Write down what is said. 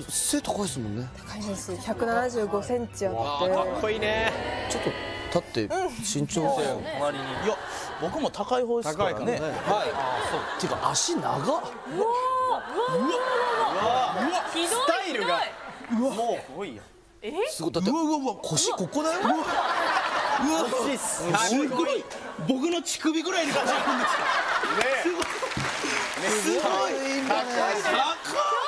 背高いですもんね。 高いです。175センチあって。 かっこいいね。 ちょっと立って身長隣に。いや僕も高い方ですからね。はい。 てか足長っ。 うわスタイルがもうすごいよ。 すごい。だって腰ここだよ。 すごい。僕の乳首ぐらいに感じるんですか。 すごい。 高い。